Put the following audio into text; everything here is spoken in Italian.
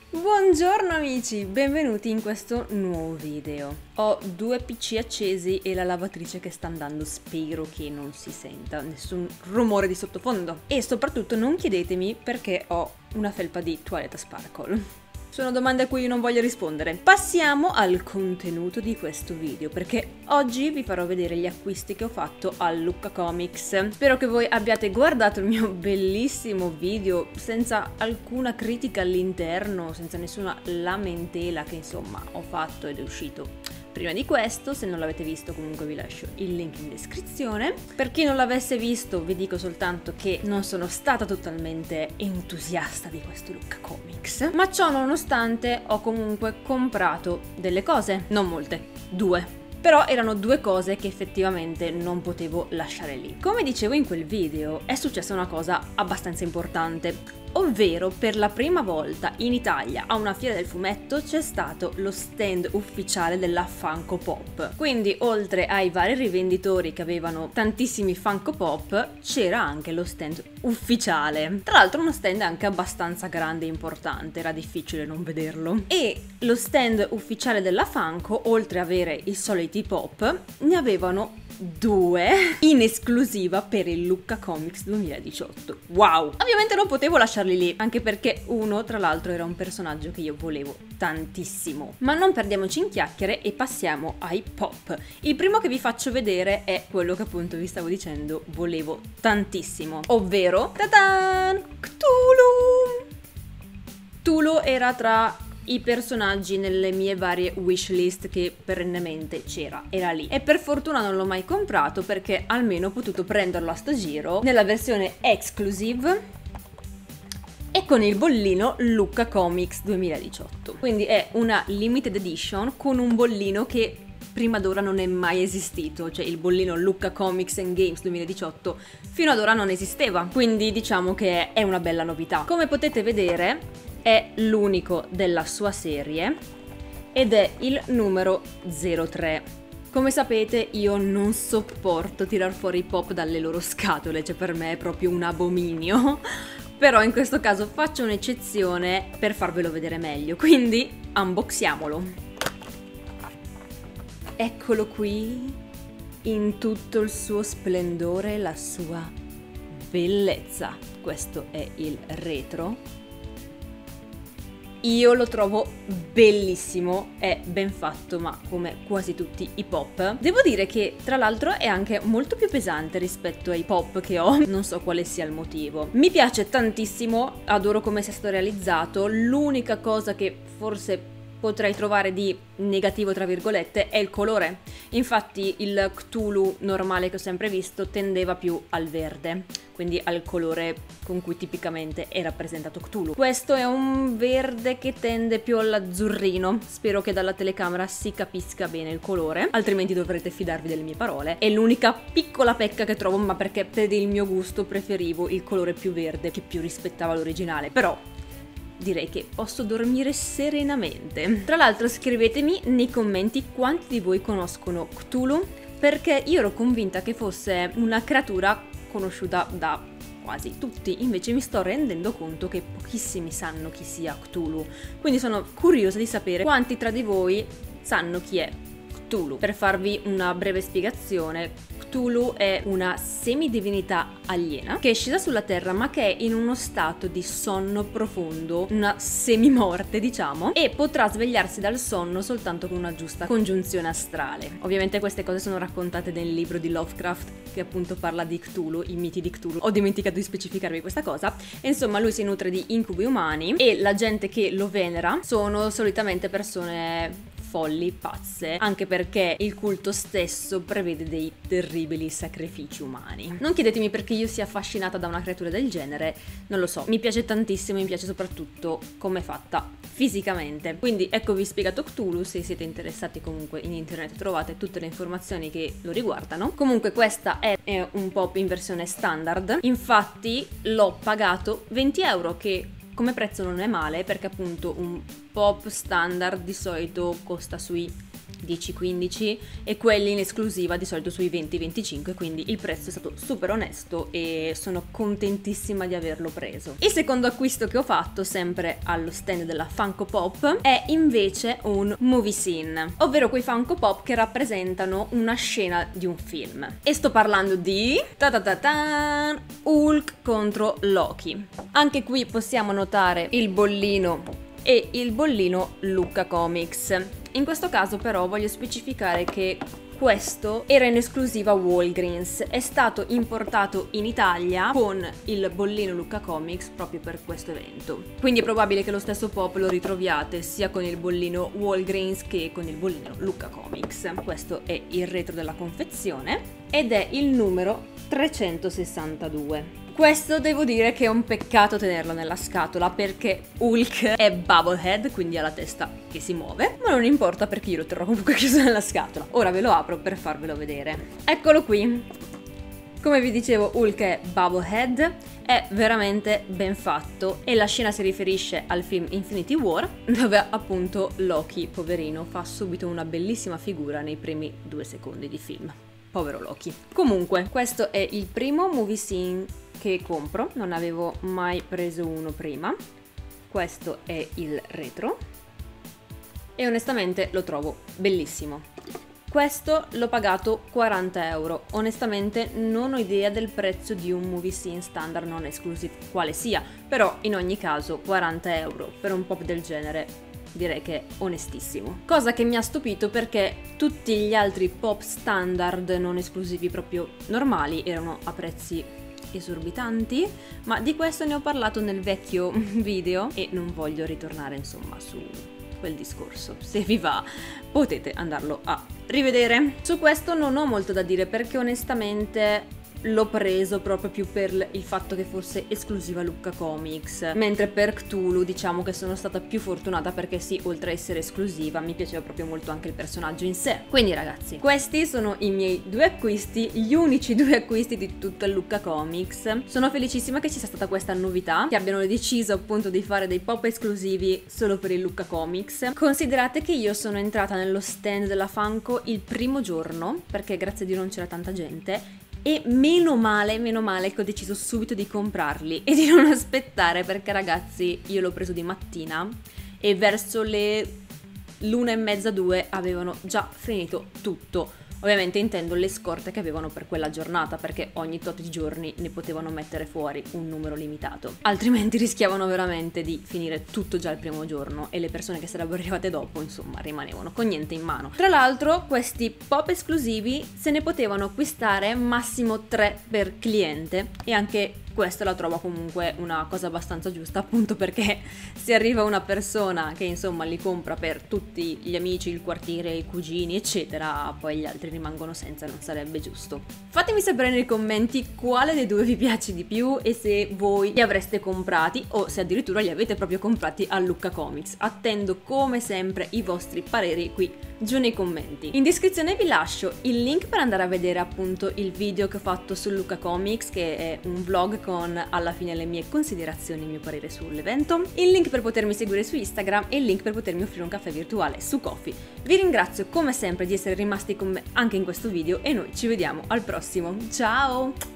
Buongiorno amici, benvenuti in questo nuovo video. Ho due PC accesi e la lavatrice che sta andando, spero che non si senta nessun rumore di sottofondo. E soprattutto non chiedetemi perché ho una felpa di Toilette Sparkle. Sono domande a cui io non voglio rispondere. Passiamo al contenuto di questo video, perché oggi vi farò vedere gli acquisti che ho fatto al Lucca Comics. Spero che voi abbiate guardato il mio bellissimo video senza alcuna critica all'interno, senza nessuna lamentela che insomma ho fatto ed è uscito prima di questo. Se non l'avete visto comunque vi lascio il link in descrizione. Per chi non l'avesse visto vi dico soltanto che non sono stata totalmente entusiasta di questo Lucca Comics, ma ciò nonostante ho comunque comprato delle cose, non molte, due. Però erano due cose che effettivamente non potevo lasciare lì. Come dicevo in quel video, è successa una cosa abbastanza importante, ovvero per la prima volta in Italia a una fiera del fumetto c'è stato lo stand ufficiale della Funko Pop. Quindi oltre ai vari rivenditori che avevano tantissimi Funko Pop, c'era anche lo stand ufficiale. Tra l'altro uno stand anche abbastanza grande e importante, era difficile non vederlo. E lo stand ufficiale della Funko, oltre ad avere i soliti pop, ne avevano due in esclusiva per il Lucca Comics 2018. Wow! Ovviamente non potevo lasciarli lì, anche perché uno tra l'altro era un personaggio che io volevo tantissimo. Ma non perdiamoci in chiacchiere e passiamo ai pop. Il primo che vi faccio vedere è quello che appunto vi stavo dicendo volevo tantissimo, ovvero ta-dan! Cthulhu! Cthulhu era tra i personaggi nelle mie varie wishlist che perennemente era lì, e per fortuna non l'ho mai comprato perché almeno ho potuto prenderlo a sto giro nella versione exclusive e con il bollino Lucca Comics 2018. Quindi è una limited edition con un bollino che prima d'ora non è mai esistito, cioè il bollino Lucca Comics and Games 2018 fino ad ora non esisteva, quindi diciamo che è una bella novità. Come potete vedere è l'unico della sua serie ed è il numero 03. Come sapete io non sopporto tirar fuori i pop dalle loro scatole, cioè per me è proprio un abominio, però in questo caso faccio un'eccezione per farvelo vedere meglio, quindi unboxiamolo. Eccolo qui in tutto il suo splendore, la sua bellezza. Questo è il retro. Io lo trovo bellissimo, è ben fatto, ma come quasi tutti i pop. Devo dire che tra l'altro è anche molto più pesante rispetto ai pop che ho, non so quale sia il motivo. Mi piace tantissimo, adoro come sia stato realizzato, l'unica cosa che forse potrei trovare di negativo tra virgolette è il colore. Infatti il Cthulhu normale che ho sempre visto tendeva più al verde, quindi al colore con cui tipicamente è rappresentato Cthulhu. Questo è un verde che tende più all'azzurrino, spero che dalla telecamera si capisca bene il colore, altrimenti dovrete fidarvi delle mie parole. È l'unica piccola pecca che trovo, ma perché per il mio gusto preferivo il colore più verde che più rispettava l'originale, però direi che posso dormire serenamente. Tra l'altro scrivetemi nei commenti quanti di voi conoscono Cthulhu, perché io ero convinta che fosse una creatura conosciuta da quasi tutti, invece mi sto rendendo conto che pochissimi sanno chi sia Cthulhu, quindi sono curiosa di sapere quanti tra di voi sanno chi è Cthulhu. Per farvi una breve spiegazione, Cthulhu è una semidivinità aliena che è scesa sulla Terra ma che è in uno stato di sonno profondo, una semimorte diciamo, e potrà svegliarsi dal sonno soltanto con una giusta congiunzione astrale. Ovviamente queste cose sono raccontate nel libro di Lovecraft che appunto parla di Cthulhu, i miti di Cthulhu. Ho dimenticato di specificarvi questa cosa. E insomma lui si nutre di incubi umani e la gente che lo venera sono solitamente persone folli, pazze, anche perché il culto stesso prevede dei terribili sacrifici umani. Non chiedetemi perché io sia affascinata da una creatura del genere, non lo so, mi piace tantissimo, mi piace soprattutto come è fatta fisicamente. Quindi eccovi spiegato Cthulhu, se siete interessati comunque in internet trovate tutte le informazioni che lo riguardano. Comunque questa è un pop in versione standard, infatti l'ho pagato 20 euro, che come prezzo non è male perché appunto un pop standard di solito costa sui 10-15 e quelli in esclusiva di solito sui 20-25, quindi il prezzo è stato super onesto e sono contentissima di averlo preso. Il secondo acquisto che ho fatto, sempre allo stand della Funko Pop, è invece un movie scene, ovvero quei Funko Pop che rappresentano una scena di un film. E sto parlando di Hulk contro Loki. Anche qui possiamo notare il bollino e il bollino Lucca Comics. In questo caso però voglio specificare che questo era in esclusiva Walgreens, è stato importato in Italia con il bollino Lucca Comics proprio per questo evento. Quindi è probabile che lo stesso pop lo ritroviate sia con il bollino Walgreens che con il bollino Lucca Comics. Questo è il retro della confezione ed è il numero 362. Questo devo dire che è un peccato tenerlo nella scatola perché Hulk è Bubblehead, quindi ha la testa che si muove, ma non importa perché io lo terrò comunque chiuso nella scatola. Ora ve lo apro per farvelo vedere. Eccolo qui. Come vi dicevo, Hulk è Bubblehead, è veramente ben fatto e la scena si riferisce al film Infinity War, dove appunto Loki, poverino, fa subito una bellissima figura nei primi 2 secondi di film. Povero Loki. Comunque, questo è il primo movie scene che compro, non avevo mai preso uno prima. Questo è il retro e onestamente lo trovo bellissimo. Questo l'ho pagato 40 euro. Onestamente non ho idea del prezzo di un movie scene standard non exclusive quale sia, però in ogni caso 40 euro per un pop del genere direi che è onestissimo. Cosa che mi ha stupito perché tutti gli altri pop standard non esclusivi proprio normali erano a prezzi esorbitanti, ma di questo ne ho parlato nel vecchio video e non voglio ritornare insomma su quel discorso. Se vi va potete andarlo a rivedere. Su questo non ho molto da dire perché onestamente l'ho preso proprio più per il fatto che fosse esclusiva Lucca Comics, mentre per Cthulhu diciamo che sono stata più fortunata perché sì, oltre a essere esclusiva mi piaceva proprio molto anche il personaggio in sé. Quindi ragazzi, questi sono i miei 2 acquisti, gli unici 2 acquisti di tutto il Lucca Comics. Sono felicissima che ci sia stata questa novità, che abbiano deciso appunto di fare dei pop esclusivi solo per il Lucca Comics. Considerate che io sono entrata nello stand della Funko il primo giorno, perché grazie a Dio non c'era tanta gente, e meno male che ho deciso subito di comprarli e di non aspettare perché ragazzi io l'ho preso di mattina e verso le 1:30, 2 avevano già finito tutto. Ovviamente intendo le scorte che avevano per quella giornata perché ogni tot di giorni ne potevano mettere fuori un numero limitato, altrimenti rischiavano veramente di finire tutto già il primo giorno e le persone che sarebbero arrivate dopo insomma rimanevano con niente in mano. Tra l'altro questi pop esclusivi se ne potevano acquistare massimo 3 per cliente e anche questa la trovo comunque una cosa abbastanza giusta, appunto perché se arriva una persona che insomma li compra per tutti gli amici, il quartiere, i cugini eccetera, poi gli altri rimangono senza, non sarebbe giusto. Fatemi sapere nei commenti quale dei 2 vi piace di più e se voi li avreste comprati o se addirittura li avete proprio comprati a Lucca Comics. Attendo come sempre i vostri pareri qui giù nei commenti. In descrizione vi lascio il link per andare a vedere appunto il video che ho fatto su Lucca Comics, che è un vlog con alla fine le mie considerazioni, il mio parere sull'evento, il link per potermi seguire su Instagram e il link per potermi offrire un caffè virtuale su Ko-fi. Vi ringrazio come sempre di essere rimasti con me anche in questo video e noi ci vediamo al prossimo. Ciao!